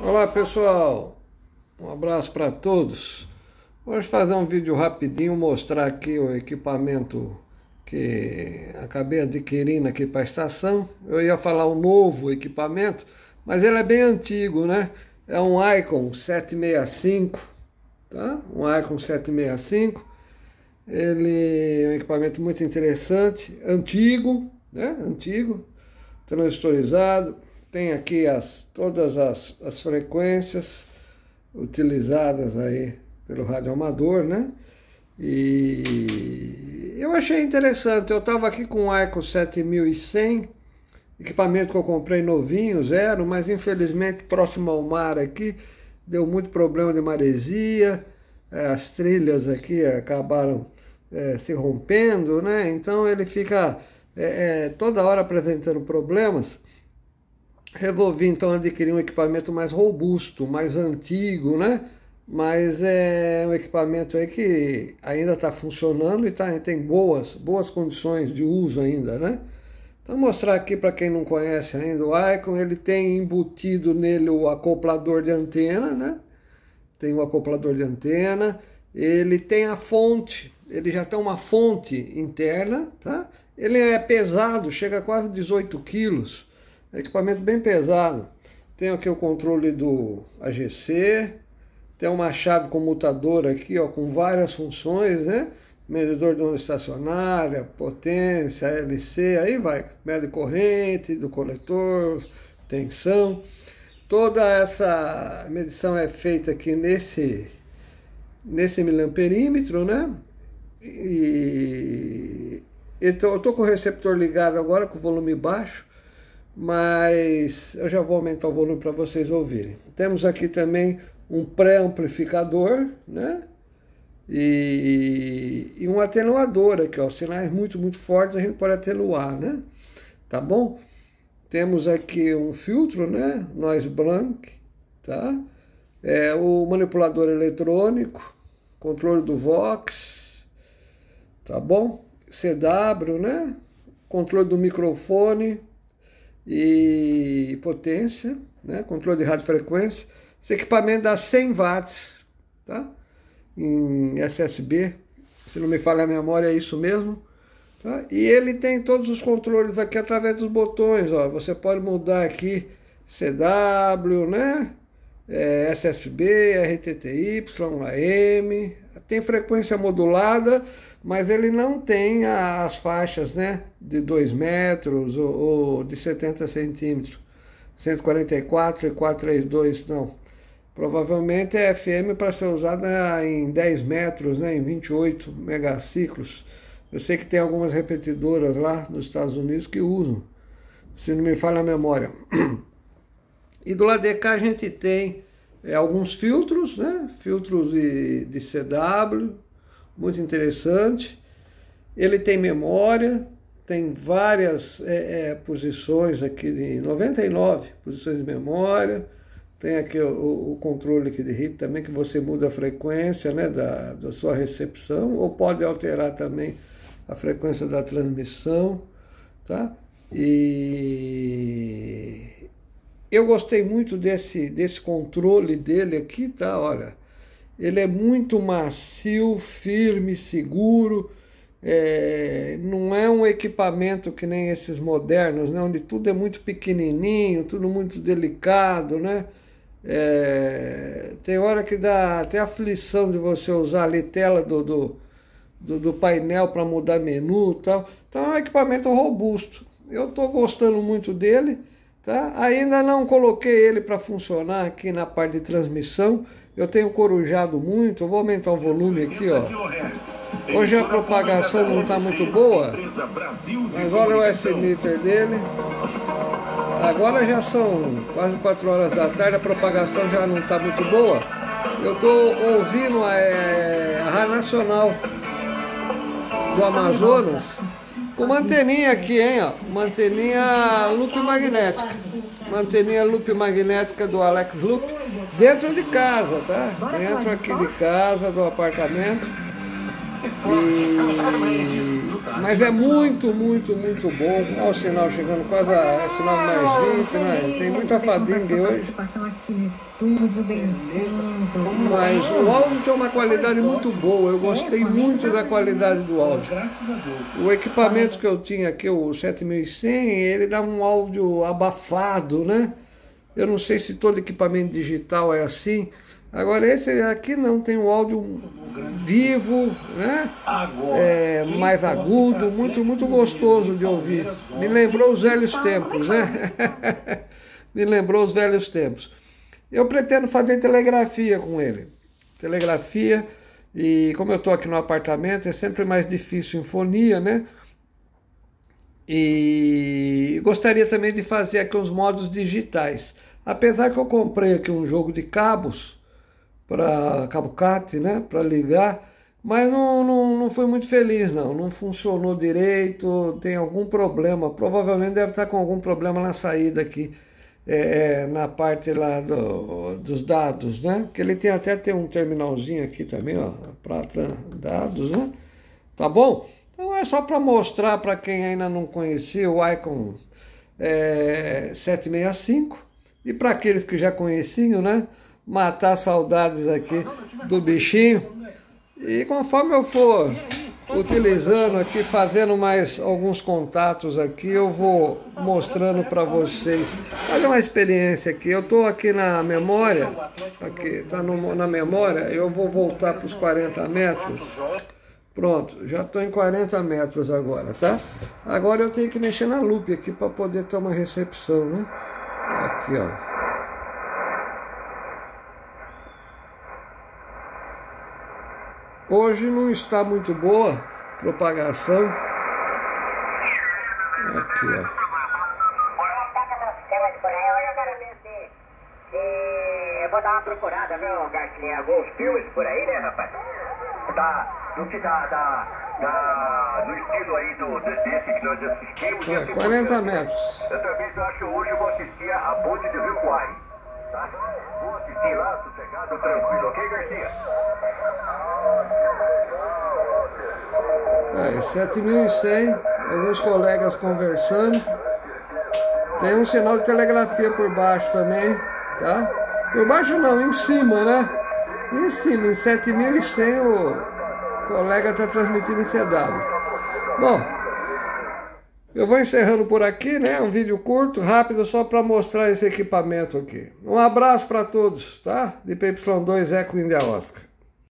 Olá pessoal, um abraço para todos. Vamos fazer um vídeo rapidinho, mostrar aqui o equipamento que acabei adquirindo aqui para a estação. Eu ia falar um novo equipamento, mas ele é bem antigo, né? É um Icon 765, tá? Um Icon 765. Ele é um equipamento muito interessante, antigo, né? Antigo, transistorizado. Tem aqui todas as frequências utilizadas aí pelo rádio amador, né? E eu achei interessante. Eu estava aqui com o Icon 7100, equipamento que eu comprei novinho, zero, mas infelizmente próximo ao mar aqui deu muito problema de maresia, as trilhas aqui acabaram se rompendo, né? Então ele fica toda hora apresentando problemas. Resolvi então adquirir um equipamento mais robusto, mais antigo, né? Mas é um equipamento aí que ainda está funcionando e tem boas condições de uso ainda, né? Então mostrar aqui para quem não conhece ainda o Icon, ele tem embutido nele o acoplador de antena, né? Tem o acoplador de antena, ele tem a fonte, ele já tem uma fonte interna, tá? Ele é pesado, chega a quase 18 quilos. Equipamento bem pesado. Tem aqui o controle do AGC, tem uma chave comutadora aqui, ó, com várias funções, né? Medidor de onda estacionária, potência, LC, aí vai, mede corrente do coletor, tensão. Toda essa medição é feita aqui nesse miliamperímetro, né? E então, eu tô com o receptor ligado agora com o volume baixo, mas eu já vou aumentar o volume para vocês ouvirem. Temos aqui também um pré-amplificador, né? E um atenuador aqui, ó, sinais muito fortes a gente pode atenuar, né? Tá bom? Temos aqui um filtro, né? Noise blank, tá? O manipulador eletrônico, controle do Vox, tá bom? CW, né? Controle do microfone e potência, né? Controle de radiofrequência. Esse equipamento dá 100 watts, tá? Em SSB, se não me falha a memória, é isso mesmo, tá? E ele tem todos os controles aqui através dos botões, ó. Você pode mudar aqui CW, né? SSB, RTTY, AM, tem frequência modulada, mas ele não tem as faixas, né, de 2 metros ou de 70 centímetros, 144 e 432, não. Provavelmente é FM para ser usada em 10 metros, né, em 28 megaciclos. Eu sei que tem algumas repetidoras lá nos Estados Unidos que usam, se não me falha a memória. E do lado de cá a gente tem alguns filtros, né, filtros de CW, muito interessante. Ele tem memória, tem várias posições aqui, de 99 posições de memória. Tem aqui o controle aqui de RIT também, que você muda a frequência, né, da sua recepção, ou pode alterar também a frequência da transmissão, tá? E eu gostei muito desse controle dele aqui, tá? Olha, ele é muito macio, firme, seguro. Não é um equipamento que nem esses modernos, né? Onde tudo é muito pequenininho, tudo muito delicado, né? Tem hora que dá até aflição de você usar ali tela do painel para mudar menu e tal. Então é um equipamento robusto. Eu estou gostando muito dele, tá? Ainda não coloquei ele para funcionar aqui na parte de transmissão. Eu tenho corujado muito, eu vou aumentar o volume aqui, ó. Hoje a propagação não está muito boa, mas olha o S-meter dele. Agora já são quase 4 horas da tarde, a propagação já não está muito boa. Eu estou ouvindo a Rádio Nacional do Amazonas com uma anteninha aqui, hein, ó. Uma anteninha loop magnética. Uma anteninha loop magnética do Alex Loop, dentro de casa, tá? Dentro aqui de casa, do apartamento. E Mas é muito, muito, muito bom. Olha o sinal chegando quase a sinal mais 20, né? Tem muita fadinga hoje. Mas o áudio tem uma qualidade muito boa. Eu gostei muito da qualidade do áudio. O equipamento que eu tinha aqui, o 7100, ele dá um áudio abafado, né? Eu não sei se todo equipamento digital é assim. Agora esse aqui não, tem um áudio vivo, né? Mais agudo, muito, muito gostoso de ouvir. Me lembrou os velhos tempos, né? Me lembrou os velhos tempos. Eu pretendo fazer telegrafia com ele. Telegrafia, e como eu estou aqui no apartamento, é sempre mais difícil sinfonia, né? E gostaria também de fazer aqui uns modos digitais. Apesar que eu comprei aqui um jogo de cabos, para cabo CAT, né, para ligar, mas não fui muito feliz, não funcionou direito, tem algum problema, provavelmente deve estar com algum problema na saída aqui, na parte lá dos dados, né, que ele tem até um terminalzinho aqui também, ó, para dados, né, tá bom? Então é só para mostrar para quem ainda não conhecia o Icon 765, e para aqueles que já conheciam, né, matar saudades aqui do bichinho. E conforme eu for utilizando aqui, fazendo mais alguns contatos aqui, eu vou mostrando para vocês. Fazer uma experiência aqui. Eu estou aqui na memória, aqui tá na memória, eu vou voltar para os 40 metros. Pronto, já estou em 40 metros agora, tá? Agora eu tenho que mexer na lupe aqui para poder ter uma recepção, né? Aqui, ó. Hoje não está muito boa propagação. Aqui, ó. Eu vou dar uma procurada, viu, Garcia? Alguns filmes por aí, né, rapaz? No estilo aí desse que nós assistimos. 40 metros. Dessa vez eu acho que hoje eu vou assistir a Ponte do Rio Quai. Tá? Vou assistir lá, sossegado, tranquilo, ok, Garcia? 7.100, alguns colegas conversando. Tem um sinal de telegrafia por baixo também, tá? Por baixo não, em cima, né? Em cima, em 7.100 o colega está transmitindo em CW. Bom, eu vou encerrando por aqui, né? Um vídeo curto, rápido, só para mostrar esse equipamento aqui. Um abraço para todos, tá? De PY2 Eco India Oscar.